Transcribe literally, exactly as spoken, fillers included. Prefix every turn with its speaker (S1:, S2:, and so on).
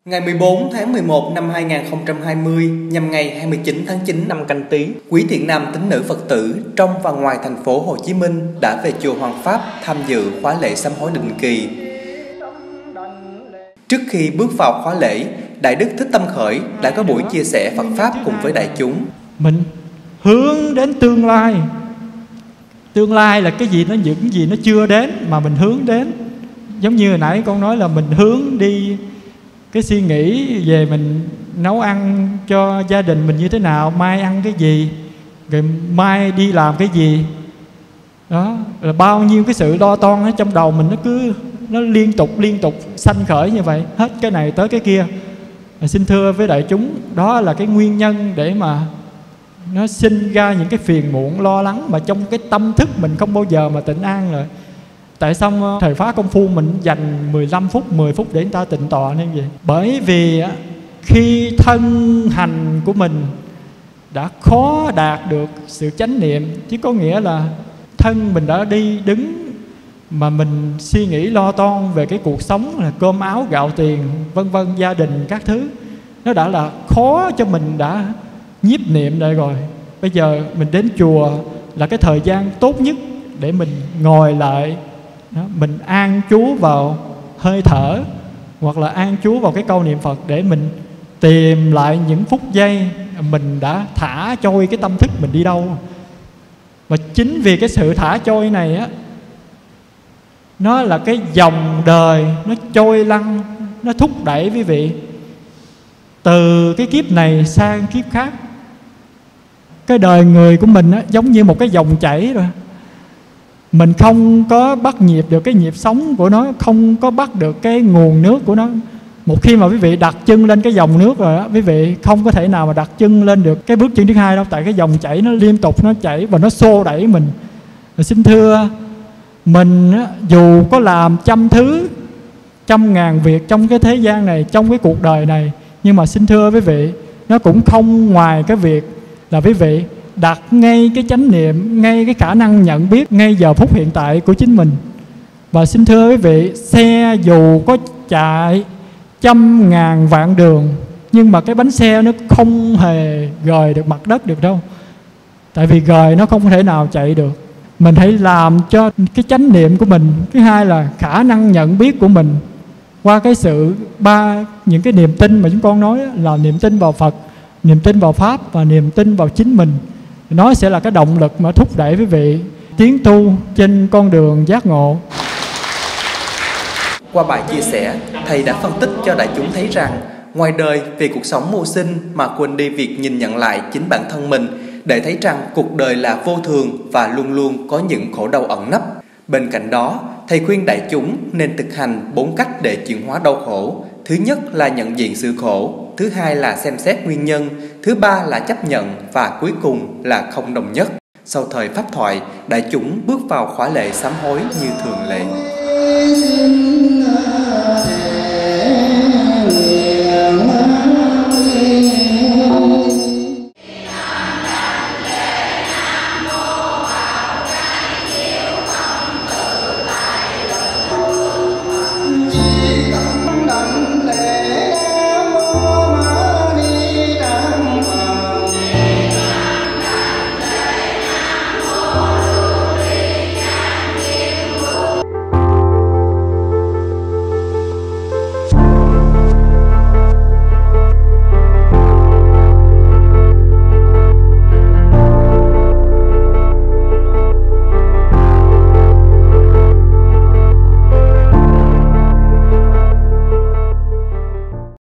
S1: Ngày mười bốn tháng mười một năm hai nghìn không trăm hai mươi, nhằm ngày hai mươi chín tháng chín năm Canh Tý, quý thiện nam tín nữ Phật tử trong và ngoài thành phố Hồ Chí Minh đã về chùa Hoàng Pháp tham dự khóa lễ sám hối định kỳ. Trước khi bước vào khóa lễ, Đại Đức Thích Tâm Khởi đã có buổi chia sẻ Phật Pháp cùng với đại chúng.
S2: Mình hướng đến tương lai. Tương lai là cái gì, nó những gì nó chưa đến mà mình hướng đến. Giống như hồi nãy con nói là mình hướng đi cái suy nghĩ về mình nấu ăn cho gia đình mình như thế nào, mai ăn cái gì, rồi mai đi làm cái gì. Đó là bao nhiêu cái sự lo toan ở trong đầu mình, nó cứ nó liên tục liên tục sanh khởi như vậy, hết cái này tới cái kia. Và xin thưa với đại chúng, đó là cái nguyên nhân để mà nó sinh ra những cái phiền muộn lo lắng mà trong cái tâm thức mình không bao giờ mà tịnh an rồi. Tại sao thầy Phá Công Phu mình dành mười lăm phút, mười phút để người ta tịnh tọa nên vậy? Bởi vì khi thân hành của mình đã khó đạt được sự chánh niệm, chứ có nghĩa là thân mình đã đi đứng mà mình suy nghĩ lo toan về cái cuộc sống là cơm áo gạo tiền vân vân, gia đình các thứ, nó đã là khó cho mình đã nhiếp niệm đây rồi. Bây giờ mình đến chùa là cái thời gian tốt nhất để mình ngồi lại, đó, mình an trú vào hơi thở hoặc là an trú vào cái câu niệm Phật để mình tìm lại những phút giây mình đã thả trôi cái tâm thức mình đi đâu. Và chính vì cái sự thả trôi này á, nó là cái dòng đời nó trôi lăn, nó thúc đẩy quý vị từ cái kiếp này sang kiếp khác. Cái đời người của mình á, giống như một cái dòng chảy rồi. Mình không có bắt nhịp được cái nhịp sống của nó, không có bắt được cái nguồn nước của nó. Một khi mà quý vị đặt chân lên cái dòng nước rồi á, quý vị không có thể nào mà đặt chân lên được cái bước chân thứ hai đâu. Tại cái dòng chảy nó liên tục nó chảy và nó xô đẩy mình. Rồi xin thưa, mình á, dù có làm trăm thứ, trăm ngàn việc trong cái thế gian này, trong cái cuộc đời này, nhưng mà xin thưa quý vị, nó cũng không ngoài cái việc là quý vị đặt ngay cái chánh niệm, ngay cái khả năng nhận biết ngay giờ phút hiện tại của chính mình. Và xin thưa quý vị, xe dù có chạy trăm ngàn vạn đường, nhưng mà cái bánh xe nó không hề rời được mặt đất được đâu. Tại vì rời nó không thể nào chạy được. Mình hãy làm cho cái chánh niệm của mình, thứ hai là khả năng nhận biết của mình qua cái sự ba những cái niềm tin mà chúng con nói là niềm tin vào Phật, niềm tin vào Pháp và niềm tin vào chính mình. Nó sẽ là cái động lực mà thúc đẩy quý vị tiến tu trên con đường giác ngộ.
S1: Qua bài chia sẻ, thầy đã phân tích cho đại chúng thấy rằng ngoài đời vì cuộc sống mưu sinh mà quên đi việc nhìn nhận lại chính bản thân mình để thấy rằng cuộc đời là vô thường và luôn luôn có những khổ đau ẩn nấp. Bên cạnh đó, thầy khuyên đại chúng nên thực hành bốn cách để chuyển hóa đau khổ. Thứ nhất là nhận diện sự khổ, thứ hai là xem xét nguyên nhân, thứ ba là chấp nhận và cuối cùng là không đồng nhất. Sau thời pháp thoại, đại chúng bước vào khóa lễ sám hối như thường lệ.